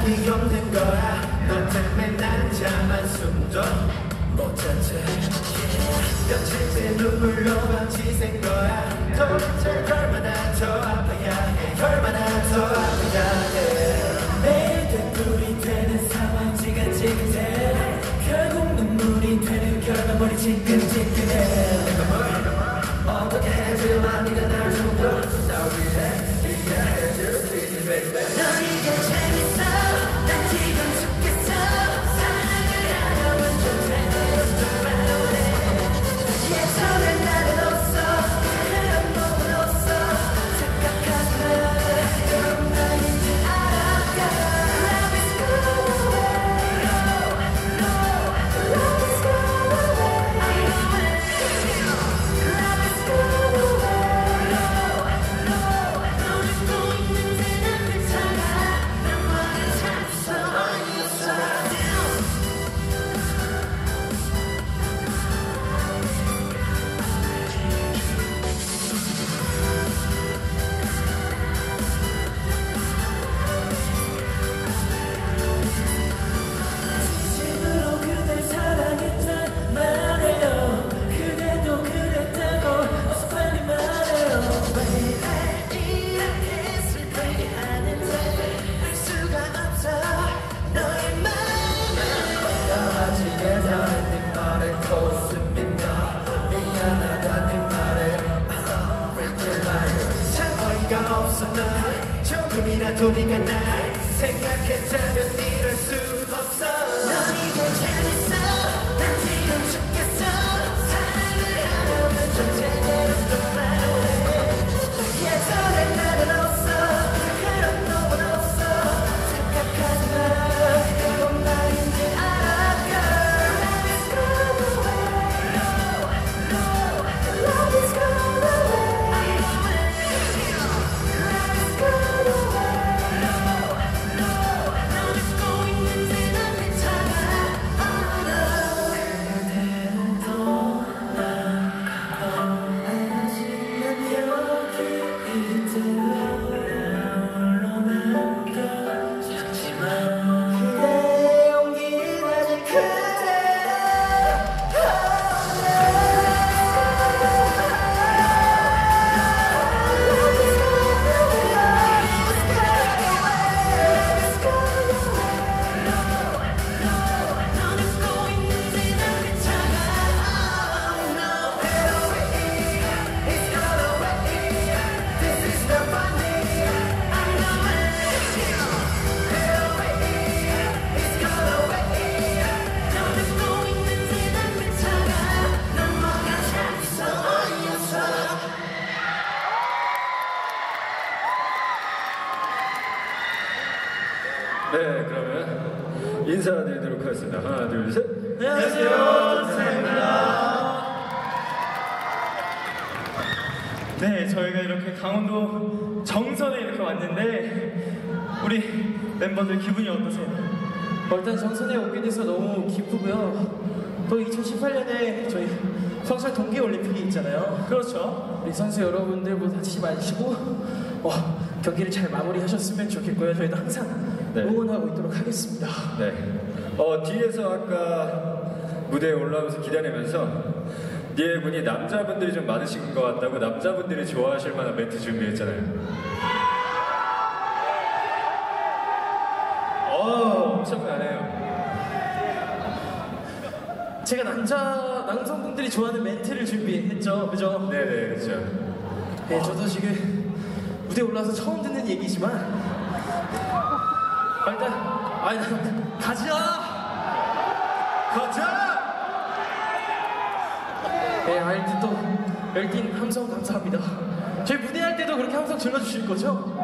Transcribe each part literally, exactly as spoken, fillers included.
답이 없는 거야. 너 때문에 난 잠만 숨도 못 잤지. 며칠째 눈물로 밤지 샌 거야. 도대체 얼마나 더 아파야 해. 얼마나 더 아파야 해. 매일 되돌이 되는 상황 지긋지긋해. 결국 눈물이 되는 결과물이 지끈지끈해. 내가 뭘 어떻게 해줄라. 네가 날 좀 더 날 위해 이해해줄 수 있지 baby. 너 이게 재밌어. 난 지금 죽겠어. 사랑을 하려면 좀 제대로 좀 말해. 예전엔 나는 없어. 그런 놈은 없어. 착각하지 마. 그럼 나인지 알아가. Love is gone away. No, no, love is gone away. I know it. Love is gone away. No, no, 너 잊고 있는지 난 괜찮아. 나만을 찾았어. 어이없어. 진심으로 그댈 사랑했단 말해요. 그대도 그랬다고 어서 빨리 말해요. 왜 이렇게 슬프게 하는데 알 수가 없어 너의 마음을. 아직에도 네 말을 고습니다. 미안하다 네 말에 참 어이가 없어. 너 조금이라도 네가 날 생각했다면 이럴 수 없어. 넌 이게 재밌어. 난 지금 죽겠어. 사랑을 하려면 좀 제대로 좀 말해. 예전엔 나는 없어. 그런 놈은 없어. 착각하지 마. 그건 나인지 알아가. Love is gone away. No, no, love is gone away. I know it. Love is gone away. No, no, 너 잊고 있는지 난 괜찮아. Oh no. 그대는 떠나가고 하지만 여기 이대로 홀로 남겨졌지만 그대의 용기는 아직 그대로. 넌 잊고 있는지 난 괜찮아. Oh no. It's gone away. This is the funny. I know it. It's gone away. 넌 잊고 있는지 난 괜찮아. 넌 뭔가 잘했어. 어이없어. 네, 그러면 인사드리도록 하겠습니다. 하나, 둘, 셋. 안녕하세요. 전사입니다. 네, 저희가 이렇게 강원도 정선에 이렇게 왔는데 우리 멤버들 기분이 어떠세요? 어, 일단 정선에 오게 돼서 너무 기쁘고요. 또 이천십팔 년에 저희 성설 동계올림픽이 있잖아요. 그렇죠. 우리 선수 여러분들 뭐 다치지 마시고 어, 경기를 잘 마무리하셨으면 좋겠고요. 저희도 항상 네. 응원하고 있도록 하겠습니다. 네. 어, 뒤에서 아까 무대에 올라오면서 기다리면서 니에 군이 남자분들이 좀 많으신 것 같다고 남자분들이 좋아하실 만한 멘트 준비했잖아요. 어, 엄청나네요. 제가 남자 남성분들이 좋아하는 멘트를 준비했죠, 그죠? 네네, 그렇죠. 네, 저도 지금 무대 에 올라와서 처음 듣는 얘기지만 아, 일단 아니 가자, 가자! 네, 하여튼 또 열띤 함성 감사합니다. 저희 무대할 때도 그렇게 함성 질러주실 거죠?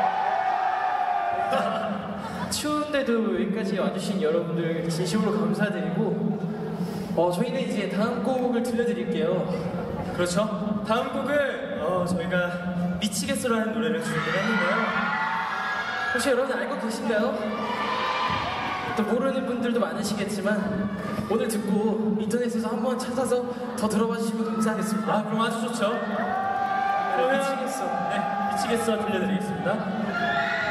추운데도 여기까지 와주신 여러분들 진심으로 감사드리고 어, 저희는 이제 다음 곡을 들려드릴게요. 그렇죠. 다음 곡을 어, 저희가 미치겠어라는 노래를 준비를 했는데요. 혹시 여러분 알고 계신가요? 또 모르는 분들도 많으시겠지만 오늘 듣고 인터넷에서 한번 찾아서 더 들어봐 주시면 감사하겠습니다. 아, 그럼 아주 좋죠. 그러면 미치겠어. 네, 미치겠어 들려드리겠습니다.